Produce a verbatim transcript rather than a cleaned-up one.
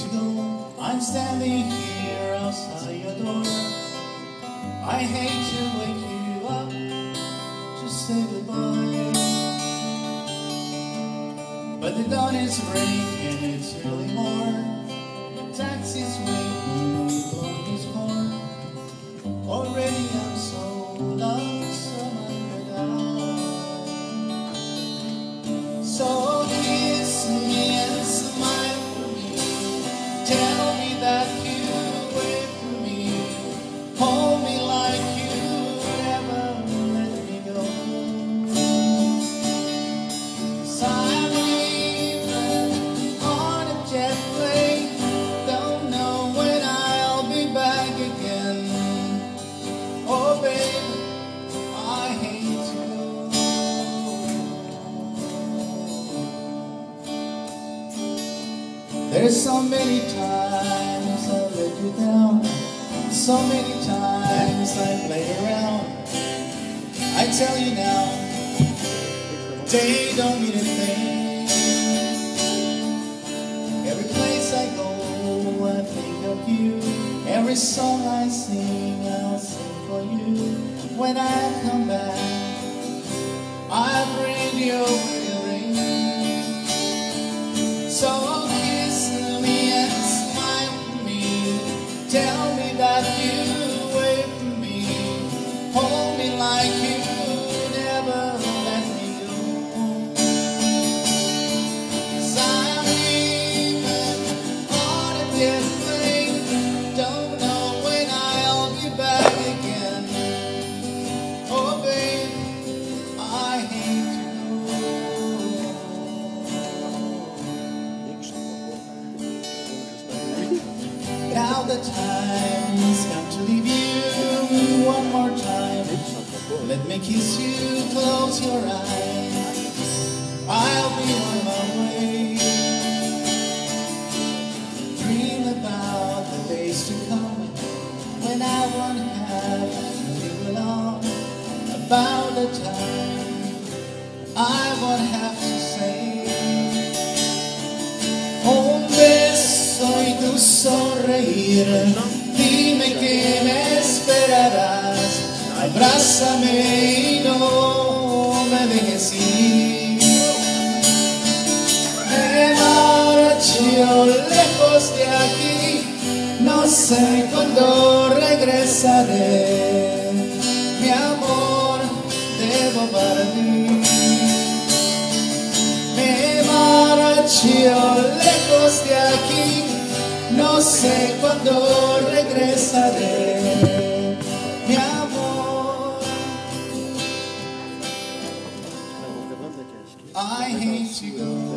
go. I'm standing here outside your door. I hate to wake you up, just say goodbye. But the dawn is breaking, it's early morn. The taxi's waiting, we blow his horn. Already I'm so lonesome under down. So kiss me and smile for me. Tell me that you wait for me. Hold me like you never let me go. 'Cause I'm leaving on a jet plane. Don't know when I'll be back again. Oh babe, I hate to go. There's so many times I let you down. So many times I played around. I tell you now, they don't mean a thing. Every place I go, I think of you. Every song I sing, I'll sing for you. When I come back, I bring you a ring. So kiss me and smile for me. Tell me that you wait for me. Hold me like you never let me go. 'Cause I'm leaving on a jet plane. Don't know when I'll be back again. Oh babe, I hate to go. Now the time's come to leave you one more time. Let me kiss you, close your eyes. I'll be on my way. Dream about the days to come, when I won't have to live alone. About the time I won't have to say, un beso y tu sonreír. Dime que me esperarás. Abrázame y no me dejes ir. Me marcho lejos de aquí, no sé cuándo regresaré. Mi amor, debo partir. Me marcho lejos de aquí, no sé cuándo regresaré. Mi amor, I hate to go.